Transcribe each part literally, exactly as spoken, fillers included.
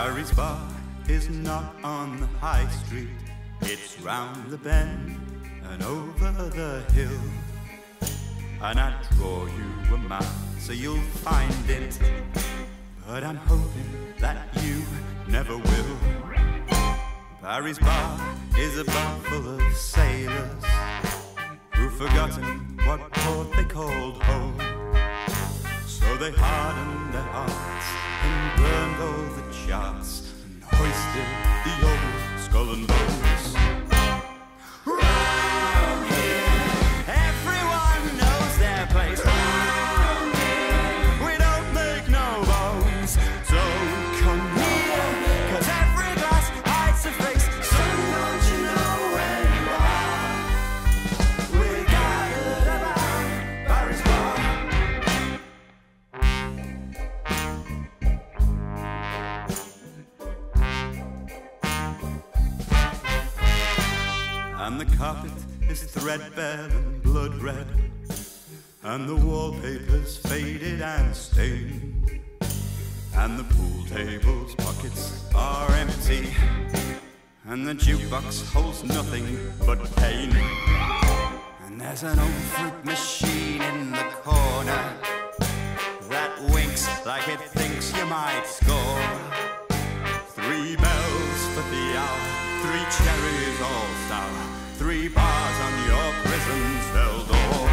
Harry's bar is not on the high street. It's round the bend and over the hill. And I draw you a map so you'll find it, but I'm hoping that you never will. Harry's bar is a bar full of sailors who've forgotten what port they called home. So they hardened their hearts and burned all the charts and hoisted the old skull and bones. Round here, everyone knows their place. Round here, we don't make no bones. So come here, 'cause every glass hides a face. So don't you know where you are? We're gathered around Harry's bar. And the carpet is threadbare and blood red, and the wallpaper's faded and stained, and the pool table's pockets are empty, and the jukebox holds nothing but pain. And there's an old fruit machine in the corner that winks like it thinks you might score. Three bells for the hour, three cherries all sour, three bars on your prison cell door.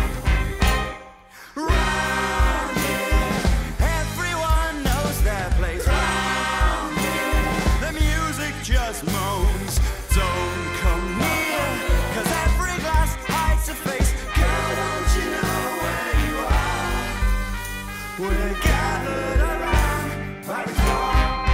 Round here, everyone knows their place. Round here, the music just moans. Don't come near, 'cause every glass hides a face. Girl, don't you know where you are? We're gathered around Harry's bar.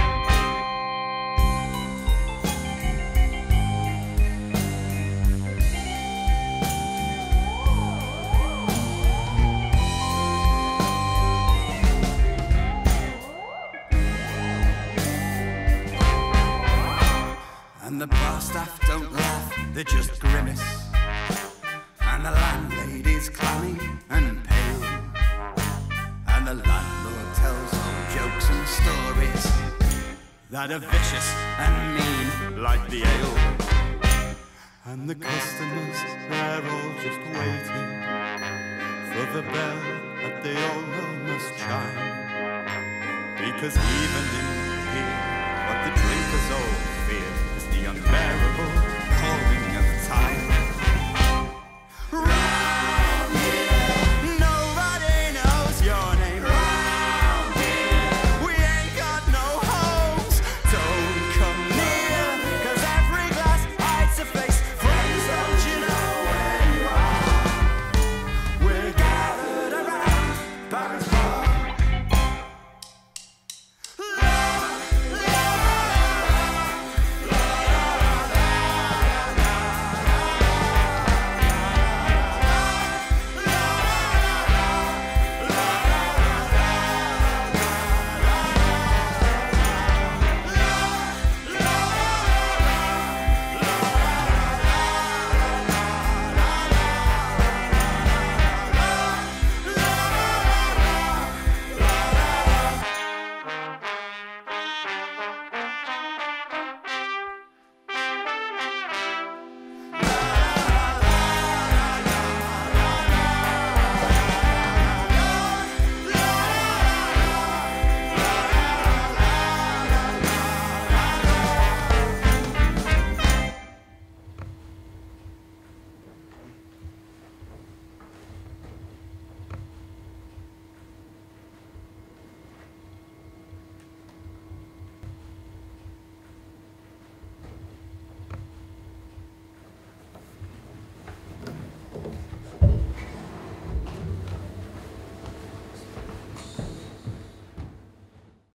And the bar staff don't laugh, they just grimace, and the landlady's clammy and pale, and the landlord tells old jokes and stories that are vicious and mean like the ale. And the customers, they're all just waiting for the bell that they all know must chime, because even in here, what the drinkers all fear is the unbearable